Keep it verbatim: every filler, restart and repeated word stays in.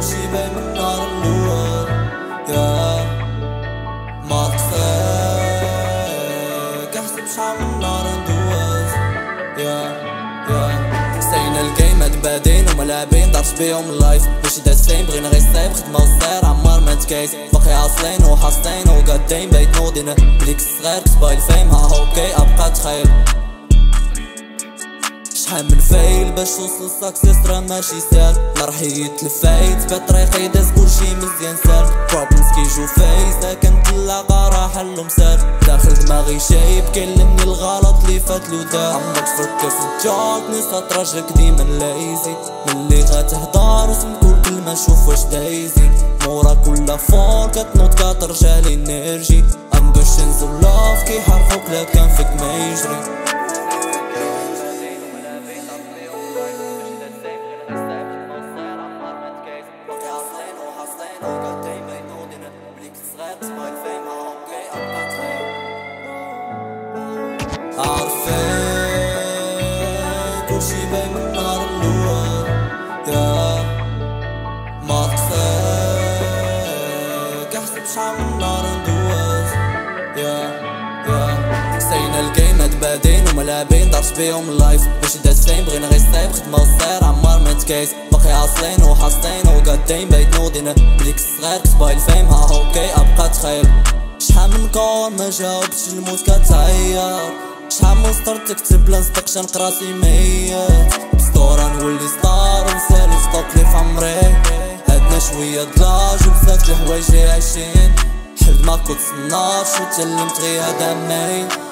كلشي باين من النهار الأول. يا ما طفيك احسب شحال من نهار ندوز. يا يا سينا الجيم هاد بادين وملاعبين دارت بيهم اللايف ماشي داسين بغينا غير الصايب خدمة وصير عمار ما تكايس باقي عاصلين وحاصلين وقادين بايت نوضين بليك الصغير كتبا الفيم ها هوكي ابقى تخيل شحال من فايل باش توصل الساكسيس راه ماشي سهل نهار حيدت الفايت بطريقي داز كلشي مزيان سال بروبلمز كيجو فايس لكن تلاقى راه حلو مسال داخل دماغي شايب كلمني الغلط لي فاتلو دار عمرك تفكر في الجوك نسا تراجعك ديما لايزي ملي غتهضر وسمكو الكلمة شوف واش دايزي مورا كل فول كتنوض كترجع لي انرجي امبيشنز ولاف كيحرقوك لا كان فيك ما يجري. عارفين كلشي باين من النهار الأول. يا ما طفيك احسب شحال من نهار ندوز. يا يا سينا الجيم هاد بادين وملاعبين دارت بيهم اللايف ماشي داسين بغينا غير الصايب خدمة وصير عمار ما تكايس باقي عاصلين وحاصلين وقادين بايت نوضين بليك الصغير كتبا الفيم ها هوكي ابقى تخيل شحال من كون ما جاوبتش الموت كتعيط شحال من سطر تكتب لا نصدقش نقراسي ميت بسطورة نولي ستار ونسالي ستوك لي فعمري هادنا شوية دلاج وبزاف د الحوايج لي عايشين حلت ما كنت صناش وتعلمت غير هدا ماين